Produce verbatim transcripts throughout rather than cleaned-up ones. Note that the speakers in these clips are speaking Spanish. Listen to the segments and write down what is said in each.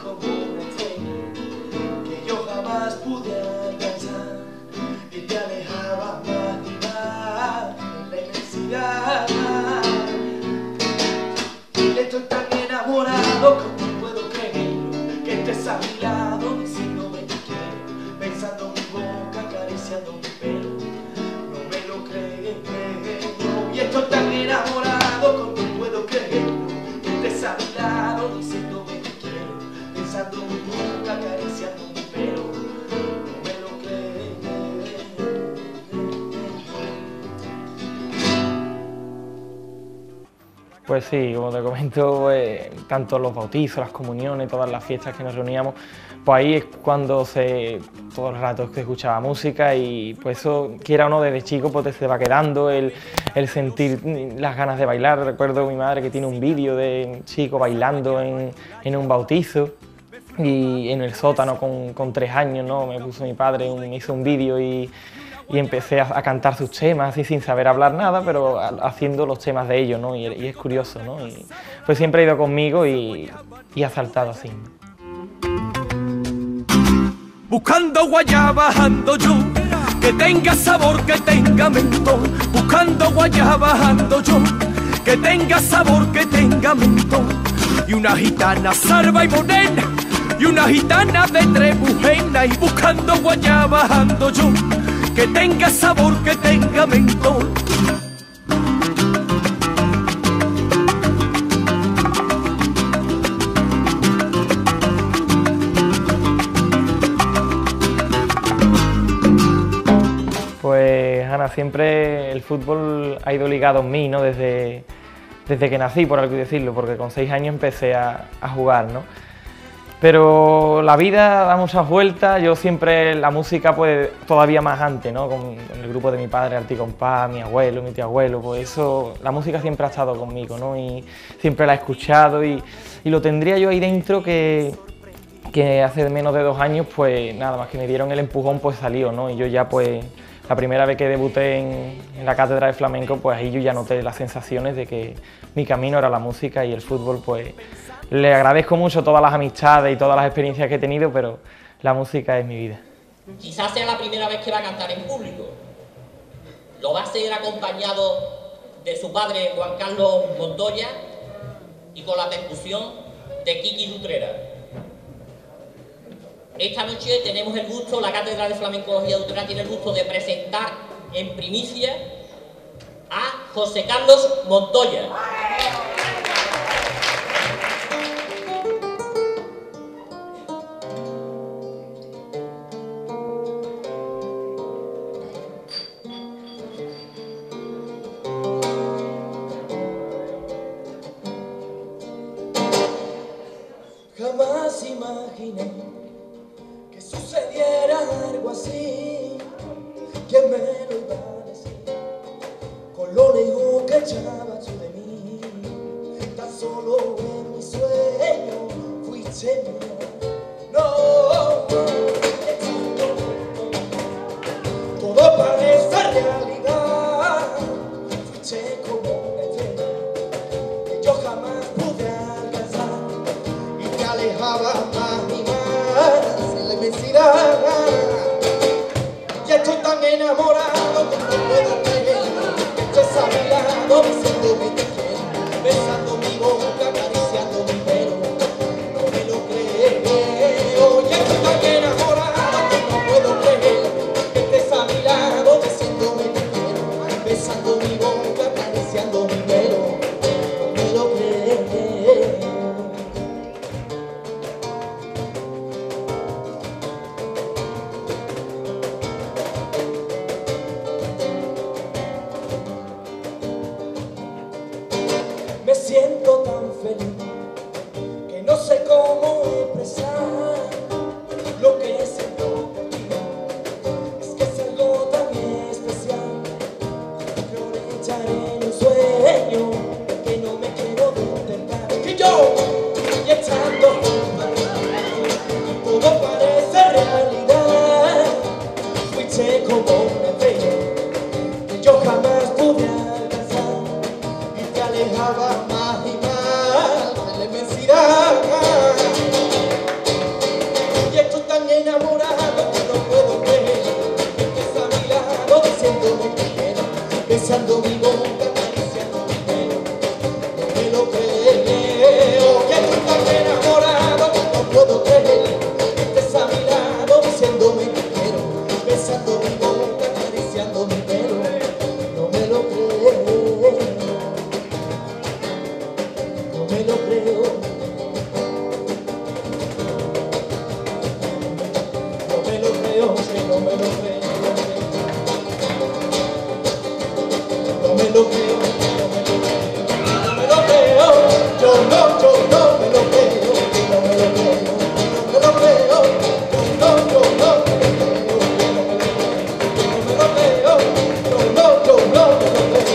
como una estrella que yo jamás pude alcanzar, y te alejaba más y más en la inmensidad. Y estoy tan enamorado que no puedo creerlo, que estés a mi lado diciéndome te quiero, pensando en mi boca, acariciando mi pelo. No me lo creo, y estoy tan enamorado que no puedo creerlo, que estés a mi lado diciéndome te quiero, pensando en mi boca, acariciando mi pelo. No me lo creo. Pues sí, como te comento, eh, tanto los bautizos, las comuniones, todas las fiestas que nos reuníamos, pues ahí es cuando se, todo el rato se escuchaba música, y pues eso, quiera o no, desde chico pues te se va quedando el, el sentir las ganas de bailar. Recuerdo a mi madre que tiene un vídeo de un chico bailando en, en un bautizo, y en el sótano con, con tres años, ¿no? Me puso mi padre, un, me hizo un vídeo y, y empecé a, a cantar sus temas, así sin saber hablar nada, pero a, haciendo los temas de ellos, ¿no? Y, y es curioso, ¿no? Y pues siempre ha ido conmigo y, y ha saltado así. Buscando guayabas ando yo, que tenga sabor, que tenga mentón. Buscando guayabas ando yo, que tenga sabor, que tenga mentón. Y una gitana sarva y morena, y una gitana de Trebujena. Y buscando guayabas ando yo, que tenga sabor, que tenga mentón. Pues Ana, siempre el fútbol ha ido ligado en mí, ¿no? Desde, desde que nací, por así decirlo, porque con seis años empecé a, a jugar, ¿no? Pero la vida da muchas vueltas. Yo siempre, la música pues todavía más antes, ¿no? Con, con el grupo de mi padre, Articompás, mi abuelo, mi tío abuelo, pues eso, la música siempre ha estado conmigo, ¿no? Y siempre la he escuchado, y, y lo tendría yo ahí dentro que, que hace menos de dos años, pues nada más que me dieron el empujón, pues salió, ¿no? Y yo ya pues, la primera vez que debuté en, en la cátedra de flamenco, pues ahí yo ya noté las sensaciones de que mi camino era la música, y el fútbol, pues le agradezco mucho todas las amistades y todas las experiencias que he tenido, pero la música es mi vida. Quizás sea la primera vez que va a cantar en público. Lo va a hacer acompañado de su padre, Juan Carlos Montoya, y con la percusión de Kiki Lutrera. Esta noche tenemos el gusto, la Cátedra de Flamencología de Utrera tiene el gusto de presentar en primicia a José Carlos Montoya. Jamás imaginé que sucediera algo así. ¿Quién me lo iba a decir? Con lo lejos que echabas tú de mí, tan solo en mi sueño fuiste mía. No, todo parece realidad. Fuiste como una estrella que yo jamás pude alcanzar, y te alejaba más y más en la inmensidad. Y estoy tan enamorado que no puedo creer que estés a mi lado diciéndome te quiero, besando mi boca, acariciando mi pelo. No me lo creo. Y estoy tan enamorado que no puedo creer que estés a mi lado diciéndome te quiero, besando mi boca, acariciando mi pelo. No me lo creo. me lo creo. No me lo creo, no me lo creo, no me lo creo. Yo no, yo no me lo creo, no me lo creo, no me lo creo. Yo no, yo no me lo creo, no me lo creo. Yo no, yo no me lo creo.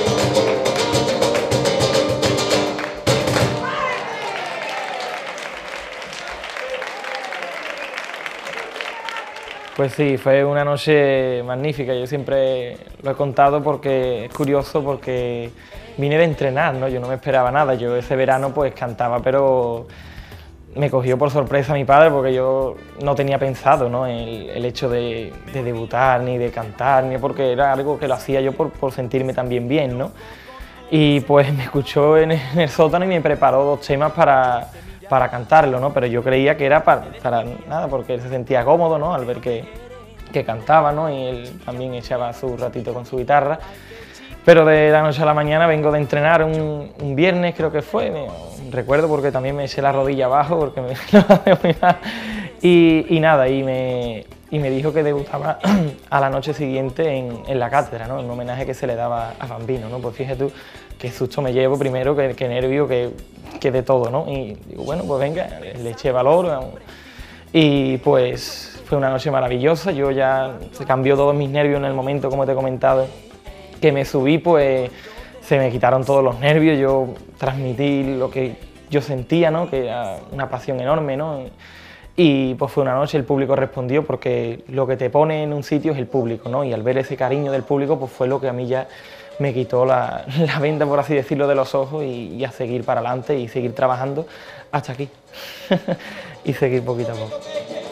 Pues sí, fue una noche magnífica. Yo siempre lo he contado porque es curioso, porque vine de entrenar, ¿no? Yo no me esperaba nada. Yo ese verano pues cantaba, pero me cogió por sorpresa mi padre porque yo no tenía pensado, ¿no? el, el hecho de, de debutar, ni de cantar, ni porque era algo que lo hacía yo por, por sentirme también bien, ¿no? Y pues me escuchó en el, en el sótano y me preparó dos temas para, para cantarlo, ¿no? Pero yo creía que era para, para nada, porque él se sentía cómodo, ¿no? Al ver que, que cantaba, ¿no? Y él también echaba su ratito con su guitarra. Pero de la noche a la mañana vengo de entrenar un, un viernes, creo que fue, me, recuerdo porque también me eché la rodilla abajo porque me lo muy mal. Y, y nada, y me, y me dijo que debutaba a la noche siguiente en, en la cátedra, ¿no? Un homenaje que se le daba a Bambino, ¿no? Pues fíjate tú qué susto me llevo primero, qué, qué nervio, qué, qué de todo, ¿no? Y digo, bueno, pues venga, le eché valor y pues fue una noche maravillosa. Yo ya se cambió todos mis nervios en el momento, como te he comentado, que me subí, pues se me quitaron todos los nervios, yo transmití lo que yo sentía, ¿no? Que era una pasión enorme, ¿no? Y pues fue una noche, el público respondió, porque lo que te pone en un sitio es el público, ¿no? Y al ver ese cariño del público, pues fue lo que a mí ya me quitó la, la venda, por así decirlo, de los ojos y, y a seguir para adelante y seguir trabajando hasta aquí y seguir poquito a poco.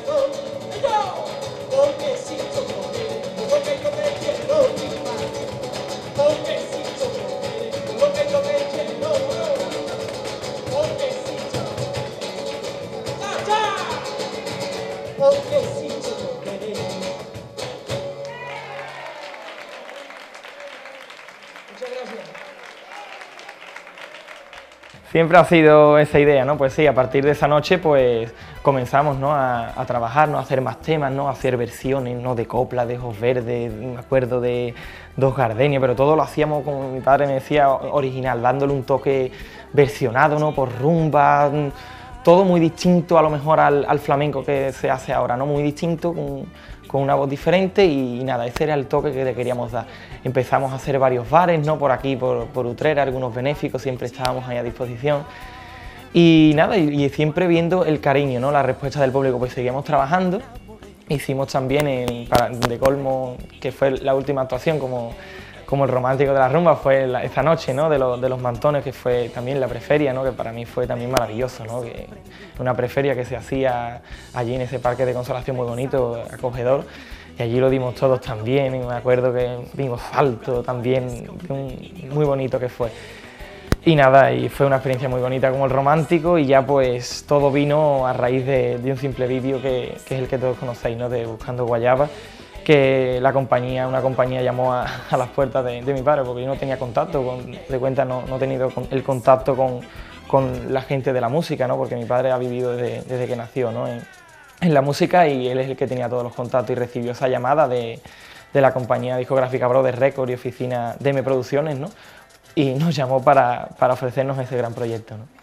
Siempre ha sido esa idea, ¿no? Pues sí, a partir de esa noche pues comenzamos, ¿no? a, a trabajar, ¿no? A hacer más temas, ¿no? A hacer versiones, ¿no? De copla, de ojos verdes, me acuerdo de Dos Gardenias, pero todo lo hacíamos, como mi padre me decía, original, dándole un toque versionado, ¿no? Por rumba, todo muy distinto a lo mejor al, al flamenco que se hace ahora, ¿no? Muy distinto, con, con una voz diferente y, y nada, ese era el toque que le queríamos dar. Empezamos a hacer varios bares, ¿no? Por aquí, por, por Utrera, algunos benéficos, siempre estábamos ahí a disposición. Y nada, y, y siempre viendo el cariño, ¿no? La respuesta del público, pues seguíamos trabajando. Hicimos también en, para, de colmo, que fue la última actuación como, como el romántico de la rumba, fue la, esta noche, ¿no? de, lo, de los mantones, que fue también la preferia, ¿no? Que para mí fue también maravilloso, ¿no? Que una preferia que se hacía allí en ese parque de Consolación muy bonito, acogedor, y allí lo dimos todos también, y me acuerdo que dimos salto también, un, muy bonito que fue. Y nada, y fue una experiencia muy bonita como el romántico, y ya pues todo vino a raíz de, de un simple vídeo que, que es el que todos conocéis, ¿no? De Buscando Guayaba, que la compañía, una compañía llamó a, a las puertas de, de mi padre, porque yo no tenía contacto, con, de cuenta no, no he tenido el contacto con, con la gente de la música, ¿no? Porque mi padre ha vivido desde, desde que nació, ¿no? en, en la música, y él es el que tenía todos los contactos, y recibió esa llamada de, de la compañía discográfica Brothers Records y oficina D M Producciones, ¿no? Y nos llamó para, para ofrecernos ese gran proyecto, ¿no?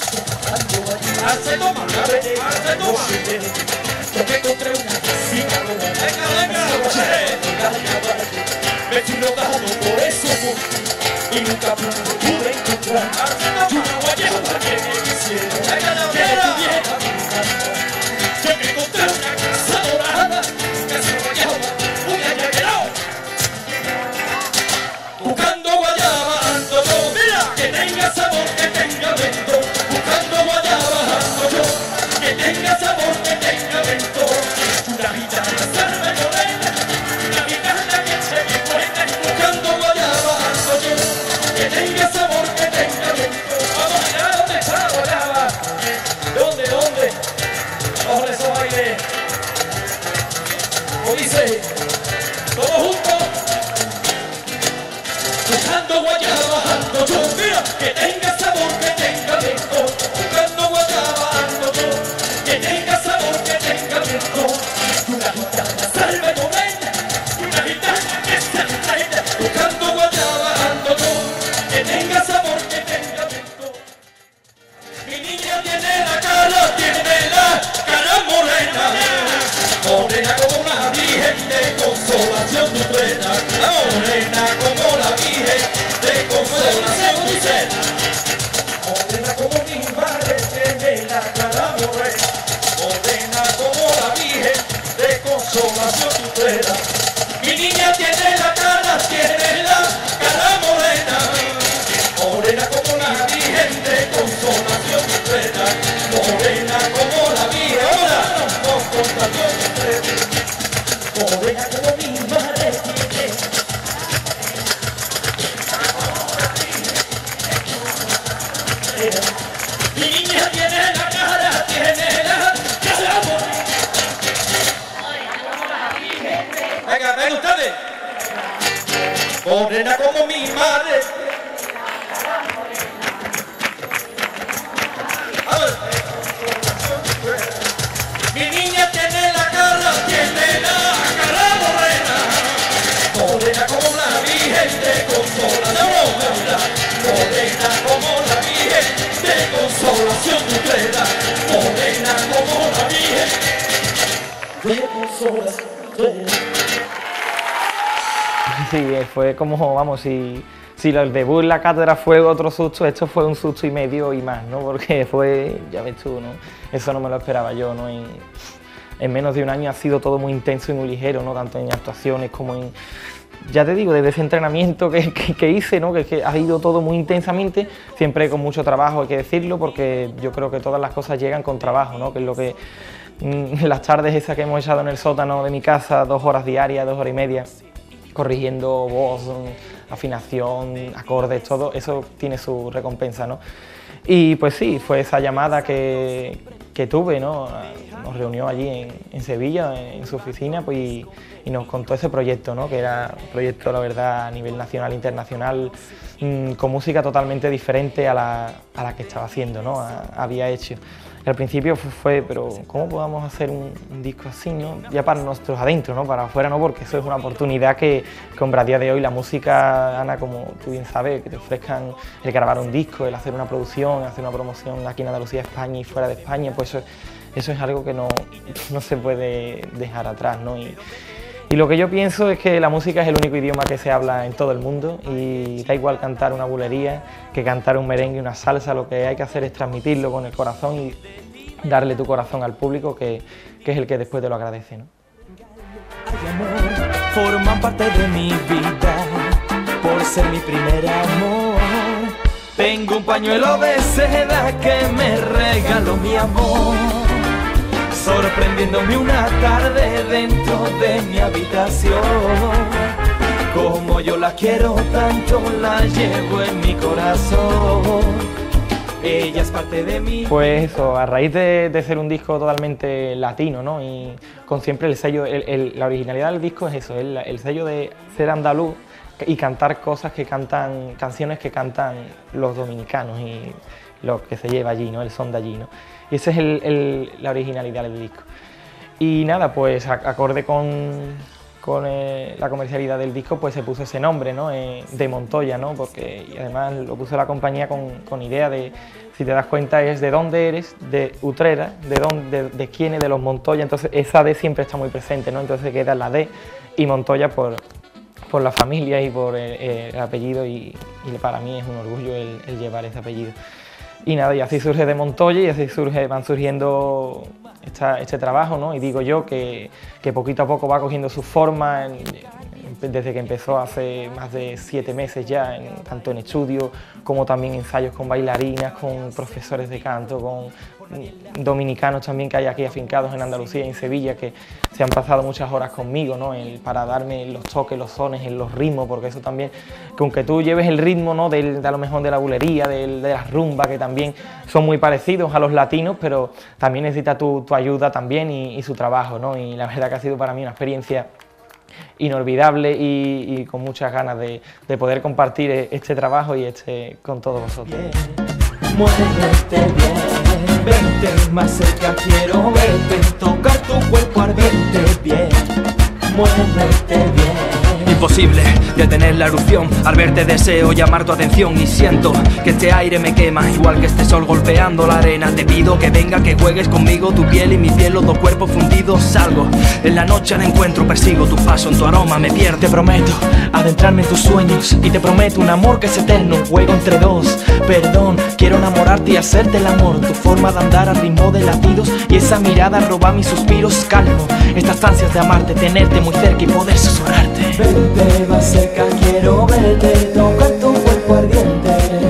Buscando guayaba ando yo, mira, que tenga sabor, que tenga vento. Buscando guayaba ando yo, que tenga sabor, que tenga vento. Una gitana salve morena, una gitana que se me buena. Buscando guayaba ando yo, que tenga sabor, que tenga vento. Vamos allá, ¿dónde está la guayaba? ¿Dónde, dónde? Vamos a esos bailes. O dice, todos juntos. Buscando guayaba ando yo, mira, que tenga sabor, que tenga vento. Buscando guayaba ando yo, que tenga sabor, que tenga vento. Una gitana salve morena, utrera. Mi niña tiene la cara, tiene la cara morena, morena como la Virgen de Consolación Utrera, morena como la Virgen de Consolación Utrera, morena como mi madre tiene. Mi niña tiene la cara, tiene la cara morena. Venga, ven ustedes. Morena como mi madre. A ver. Mi niña tiene la cara, tiene la cara morena. Morena como la Virgen de Consolación Utrera. Morena como la Virgen de Consolación Utrera. Morena como la Virgen de Consolación Utrera. Sí, fue como, vamos, si, si el debut en la cátedra fue otro susto, esto fue un susto y medio y más, ¿no? Porque fue, ya ves tú, ¿no? Eso no me lo esperaba yo, ¿no? Y en menos de un año ha sido todo muy intenso y muy ligero, ¿no? Tanto en actuaciones como en... Ya te digo, desde ese entrenamiento que, que, que hice, ¿no? Que, que ha ido todo muy intensamente, siempre con mucho trabajo, hay que decirlo, porque yo creo que todas las cosas llegan con trabajo, ¿no? Que es lo que... Mmm, las tardes esas que hemos echado en el sótano de mi casa, dos horas diarias, dos horas y media, corrigiendo voz, afinación, acordes, todo eso tiene su recompensa, ¿no? Y pues sí, fue esa llamada que, que tuve, ¿no? Nos reunió allí en, en Sevilla, en su oficina, pues, y, y nos contó ese proyecto, ¿no? Que era un proyecto, la verdad, a nivel nacional e internacional, mmm, con música totalmente diferente a la, a la que estaba haciendo, ¿no? A, había hecho. Y al principio fue, pero ¿cómo podamos hacer un, un disco así, ¿no? Ya para nosotros adentro, ¿no? Para afuera no, porque eso es una oportunidad que, que hombre, a día de hoy la música, Ana, como tú bien sabes, que te ofrezcan el grabar un disco, el hacer una producción, hacer una promoción aquí en Andalucía, España y fuera de España, pues eso, eso es algo que no, no se puede dejar atrás, ¿no? Y, Y lo que yo pienso es que la música es el único idioma que se habla en todo el mundo y da igual cantar una bulería que cantar un merengue, una salsa, lo que hay que hacer es transmitirlo con el corazón y darle tu corazón al público, que, que es el que después te lo agradece, ¿no? Forman parte de mi vida por ser mi primer amor. Tengo un pañuelo de seda que me regaló mi amor, sorprendiéndome una tarde dentro de mi habitación. Como yo la quiero tanto, la llevo en mi corazón. Ella es parte de mí. Pues eso, a raíz de, de ser un disco totalmente latino, ¿no? Y con siempre el sello, el, el, la originalidad del disco es eso, el, el sello de ser andaluz y cantar cosas que cantan, canciones que cantan los dominicanos y lo que se lleva allí, ¿no? El son de allí, ¿no? Y esa es el, el, la originalidad del disco. Y nada, pues acorde con, con eh, la comercialidad del disco, pues se puso ese nombre, ¿no? Eh, de Montoya, ¿no? Porque y además lo puso la compañía con, con idea de, si te das cuenta, es de dónde eres, de Utrera, de, dónde, de, de quién es, de los Montoya, entonces esa D siempre está muy presente, ¿no? Entonces queda la D y Montoya por, por la familia y por el, el apellido y, y para mí es un orgullo el, el llevar ese apellido. Y nada, y así surge de Montoya y así surge, van surgiendo esta, este trabajo, ¿no? Y digo yo que, que poquito a poco va cogiendo su forma, en, en, desde que empezó hace más de siete meses ya, en, tanto en estudio como también ensayos con bailarinas, con profesores de canto, con dominicanos también que hay aquí afincados en Andalucía y en Sevilla, que se han pasado muchas horas conmigo, ¿no? El, para darme los toques, los sones, los ritmos, porque eso también, que aunque tú lleves el ritmo, ¿no? de, de a lo mejor de la bulería, de, de la rumba, que también son muy parecidos a los latinos, pero también necesita tu, tu ayuda también y, y su trabajo, ¿no? Y la verdad que ha sido para mí una experiencia inolvidable y, y con muchas ganas de, de poder compartir este trabajo y este con todos vosotros. Muévete bien, vente más cerca, quiero verte, tocar tu cuerpo ardiente bien. Muévete bien. imposible detener la erupción. Al verte deseo llamar tu atención y siento que este aire me quema, igual que este sol golpeando la arena. Te pido que venga, que juegues conmigo, tu piel y mi piel, los dos cuerpos fundidos. Salgo en la noche al encuentro, persigo tu paso, en tu aroma me pierdo. Te prometo adentrarme en tus sueños y te prometo un amor que es eterno, un juego entre dos. Perdón, quiero enamorarte y hacerte el amor, tu forma de andar al ritmo de latidos y esa mirada roba mis suspiros. Calmo estas ansias de amarte, tenerte muy cerca y poder susurrarte. Vente más cerca, quiero verte, tocar tu cuerpo ardiente.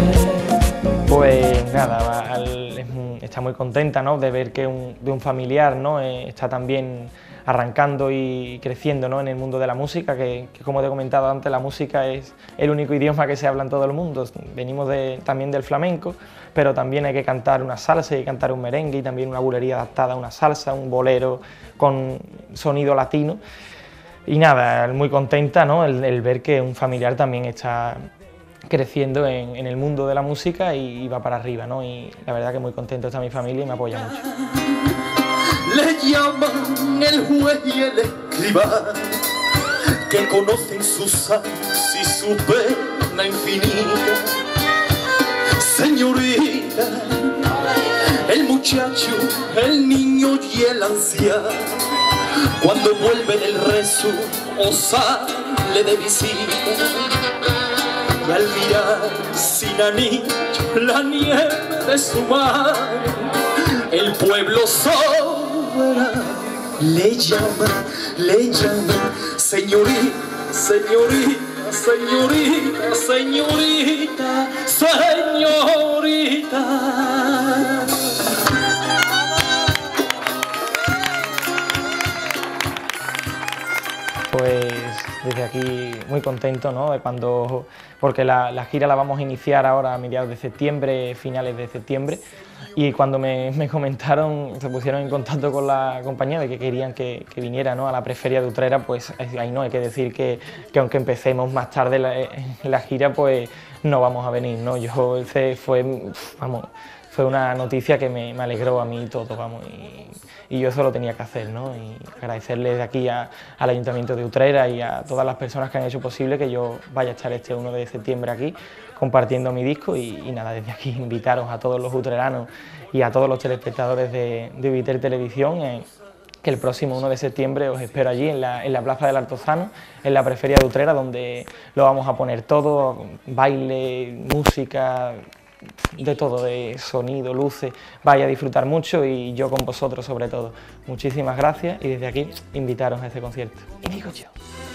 Pues nada, al, es, está muy contenta, ¿no?, de ver que un, de un familiar, ¿no?, eh, está también arrancando y creciendo, ¿no?, en el mundo de la música, que, que como te he comentado antes, la música es el único idioma que se habla en todo el mundo. Venimos de, también del flamenco, pero también hay que cantar una salsa, hay que cantar un merengue y también una bulería adaptada a una salsa, un bolero con sonido latino. Y nada, muy contenta, ¿no?, el, el ver que un familiar también está creciendo en, en el mundo de la música y, y va para arriba, ¿no?, y la verdad que muy contento está mi familia y me apoya mucho. Le llaman el juez y el escribano, que conocen sus años y su pena infinita. Señorita, el muchacho, el niño y el anciano, cuando vuelve del rezo o sale de visita, y al mirar sin anillo la nieve de su mar, el pueblo sobra le llama, le llama, señorita, señorita, señorita, señorita, señorita. Pues desde aquí muy contento, ¿no?, de cuando, porque la, la gira la vamos a iniciar ahora a mediados de septiembre, finales de septiembre, y cuando me, me comentaron, se pusieron en contacto con la compañía de que querían que, que viniera, ¿no?, a la Preferia de Utrera, pues ahí no hay que decir que, que aunque empecemos más tarde la, la gira, pues no vamos a venir, ¿no? Yo, ese fue, vamos, fue una noticia que me, me alegró a mí todo, vamos, y, y yo eso lo tenía que hacer, ¿no?, y agradecerle desde aquí a, al Ayuntamiento de Utrera y a todas las personas que han hecho posible que yo vaya a estar este uno de septiembre aquí compartiendo mi disco y, y nada, desde aquí invitaros a todos los utreranos y a todos los telespectadores de, de Ubiter Televisión, eh, que el próximo uno de septiembre os espero allí en la, en la Plaza del Altozano, en la Preferia de Utrera, donde lo vamos a poner todo, baile, música, de todo, de sonido, luces. Vaya a disfrutar mucho y yo con vosotros sobre todo. Muchísimas gracias y desde aquí invitaros a este concierto. Y digo yo.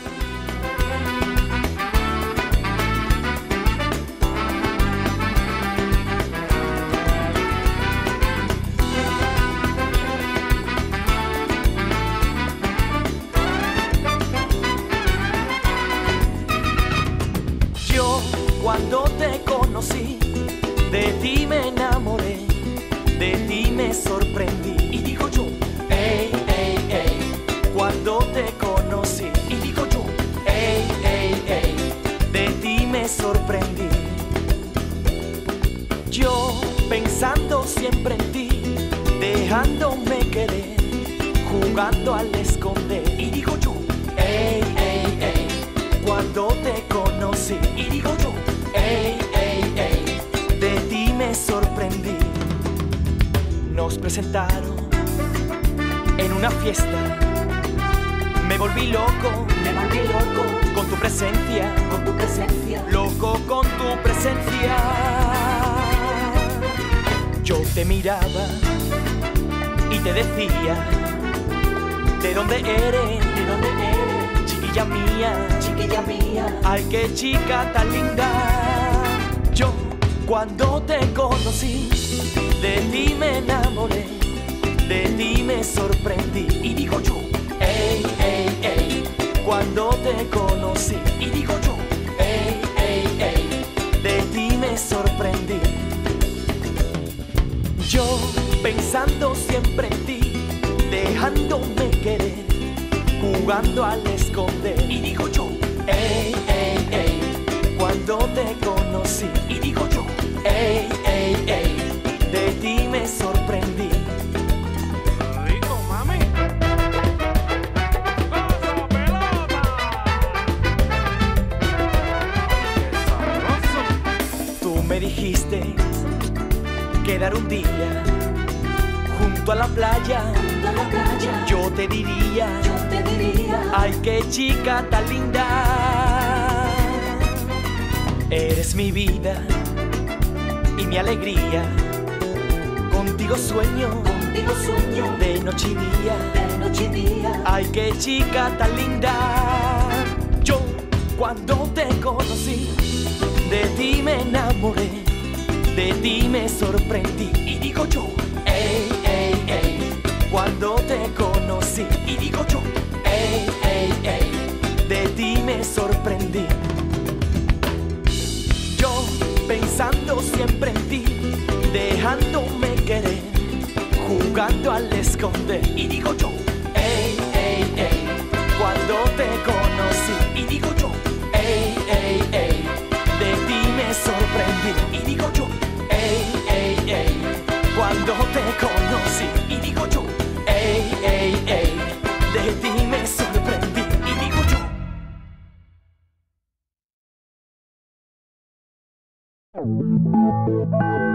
Yo cuando te conocí, de ti me enamoré, de ti me sorprendí. Y digo yo, ey, ey, ey, cuando te conocí. Y digo yo, ey, ey, ey, de ti me sorprendí. Yo pensando siempre en ti, dejándome querer, jugando al esconder. Y digo yo, ey, ey, ey, cuando te conocí. Y digo yo, ey, ey, ey, de ti me sorprendí. Nos presentaron en una fiesta, me volví loco, me volví loco con tu presencia, con tu presencia, loco con tu presencia. Yo te miraba y te decía, ¿de dónde eres? ¿De dónde eres? Chiquilla mía, chiquilla mía, ay qué chica tan linda. Yo cuando te conocí, de ti me enamoré, de ti me sorprendí. Y digo yo, ey, ey, ey, cuando te conocí. Y digo yo, ey, ey, ey, de ti me sorprendí. Yo pensando siempre en ti, dejándome querer, jugando al esconder. Y digo yo, ey, ey, ey, cuando te conocí. Y digo yo, ey, ey, ey, de ti me sorprendí. Rico, mami. Gozo, pelota. dijiste quedar un día junto a la playa, junto a la playa, yo te diría, yo te diría, ay, qué chica tan linda. Eres mi vida y mi alegría, contigo sueño, contigo sueño, de noche y día, de noche y día. ay, qué chica tan linda. Yo cuando te conocí, de ti me enamoré, de ti me sorprendí. Y digo yo, ey, ey, ey, cuando te conocí. Y digo yo, ey, ey, ey, de ti me sorprendí. Yo pensando siempre en ti, dejándome querer, jugando al esconder. Y digo yo, ey, ey, ey, cuando te conocí. Y digo yo, ey, ey, ey, de ti me sorprendí. Y digo yo, ey, ey, ey, cuando te conocí. Y digo yo, ey, ey, ey, de ti me sorprendí. Y digo yo. Thank you.